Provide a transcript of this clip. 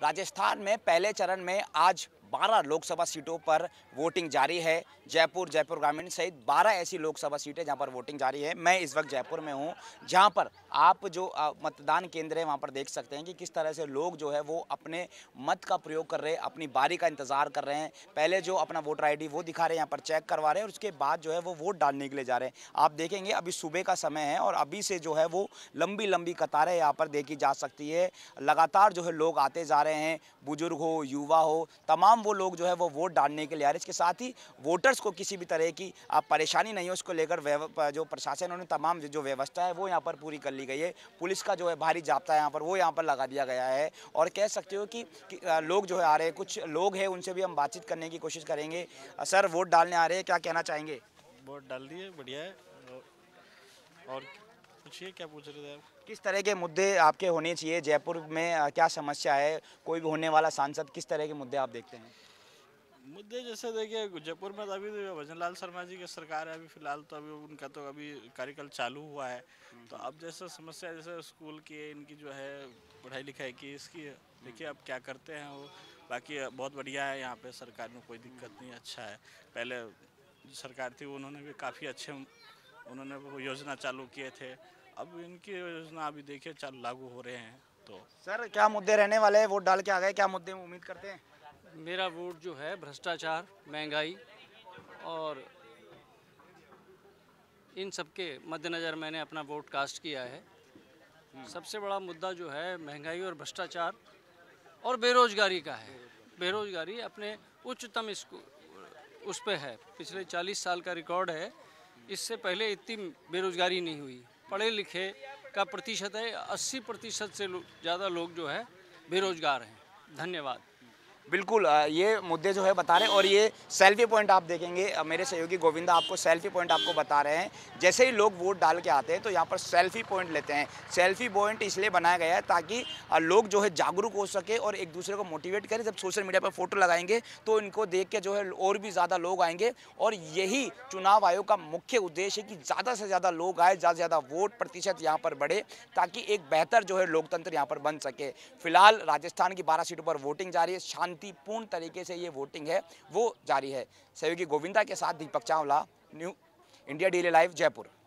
राजस्थान में पहले चरण में आज 12 लोकसभा सीटों पर वोटिंग जारी है। जयपुर ग्रामीण सहित 12 ऐसी लोकसभा सीटें जहां पर वोटिंग जारी है। मैं इस वक्त जयपुर में हूं, जहां पर आप जो मतदान केंद्र है वहां पर देख सकते हैं कि किस तरह से लोग जो है वो अपने मत का प्रयोग कर रहे हैं, अपनी बारी का इंतजार कर रहे हैं। पहले जो अपना वोटर ID वो दिखा रहे हैं, यहाँ पर चेक करवा रहे हैं और उसके बाद जो है वो वोट डालने के लिए जा रहे हैं। आप देखेंगे अभी सुबह का समय है और अभी से जो है वो लंबी लंबी कतारें यहाँ पर देखी जा सकती है। लगातार जो है लोग आते जा रहे हैं, बुजुर्ग हो, युवा हो, तमाम वो लोग जो है वो वोट डालने के लिए आ रहे हैं। इसके साथ ही वोटर्स को किसी भी तरह की परेशानी नहीं हो, उसको लेकर जो प्रशासन उन्होंने तमाम जो व्यवस्था है वो यहाँ पर पूरी कर ली गई है। पुलिस का जो है भारी जाब्ता है वो यहाँ पर लगा दिया गया है। और कह सकते हो कि लोग जो है आ रहे हैं, कुछ लोग हैं उनसे भी हम बातचीत करने की कोशिश करेंगे। सर, वोट डालने आ रहे हैं, क्या कहना चाहेंगे? वोट डाल दिए, बढ़िया है। और पूछिए, क्या पूछ रहे थे आप? किस तरह के मुद्दे आपके होने चाहिए जयपुर में? क्या समस्या है? कोई भी होने वाला सांसद किस तरह के मुद्दे आप देखते हैं? मुद्दे जैसे देखिए, जयपुर में तो अभी भजन लाल शर्मा जी की सरकार है अभी फिलहाल, तो अभी उनका तो अभी कार्यकाल चालू हुआ है। तो अब जैसे समस्या जैसे स्कूल की, इनकी जो है पढ़ाई लिखाई की, इसकी देखिए अब क्या करते हैं वो। बाकी बहुत बढ़िया है, यहाँ पे सरकार में कोई दिक्कत नहीं, अच्छा है। पहले जो सरकार थी उन्होंने भी काफ़ी अच्छे उन्होंने वो योजना चालू किए थे। अब इनकी योजना अभी देखिए चालू लागू हो रहे हैं। तो सर, क्या मुद्दे रहने वाले हैं? वोट डाल के आ गए, क्या मुद्दे उम्मीद करते हैं? मेरा वोट जो है भ्रष्टाचार, महंगाई और इन सब के मद्देनज़र मैंने अपना वोट कास्ट किया है। सबसे बड़ा मुद्दा जो है महंगाई और भ्रष्टाचार और बेरोजगारी का है। बेरोजगारी अपने उच्चतम उस पे है, पिछले 40 साल का रिकॉर्ड है। इससे पहले इतनी बेरोजगारी नहीं हुई। पढ़े लिखे का प्रतिशत है 80% से ज़्यादा लोग जो है बेरोजगार हैं। धन्यवाद। बिल्कुल, ये मुद्दे जो है बता रहे हैं। और ये सेल्फी पॉइंट आप देखेंगे, मेरे सहयोगी गोविंदा आपको सेल्फी पॉइंट आपको बता रहे हैं। जैसे ही लोग वोट डाल के आते हैं तो यहाँ पर सेल्फी पॉइंट लेते हैं। सेल्फी पॉइंट इसलिए बनाया गया है ताकि लोग जो है जागरूक हो सके और एक दूसरे को मोटिवेट करें। जब सोशल मीडिया पर फोटो लगाएंगे तो इनको देख के जो है और भी ज़्यादा लोग आएंगे। और यही चुनाव आयोग का मुख्य उद्देश्य है कि ज़्यादा से ज़्यादा लोग आए, ज़्यादा से ज़्यादा वोट प्रतिशत यहाँ पर बढ़े, ताकि एक बेहतर जो है लोकतंत्र यहाँ पर बन सके। फिलहाल राजस्थान की 12 सीटों पर वोटिंग जारी है। शांतिपूर्ण तरीके से ये वोटिंग है वो जारी है। सहयोगी गोविंदा के साथ Deepak Chawla, New India Daily Live, Jaipur.